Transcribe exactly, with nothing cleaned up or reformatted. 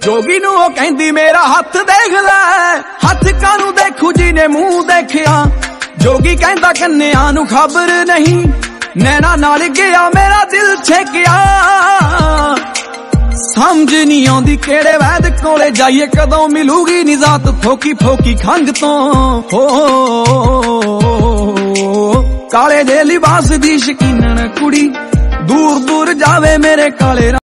जोगी नू ओ कहंदी मेरा हथ देख लै, हथ कानू देखू जी ने मुंह देखिया। जोगी कहंदा कन्या नू खबर नहीं, नैना नाल गया मेरा दिल छेकिया। समझ नहीं आउंदी केड़े वैद कोले जाइए, कदों मिलूगी निजात फोकी फोकी खंग तो। हो काले दे लिबास दी शकीनन कुड़ी, दूर दूर जावे मेरे काले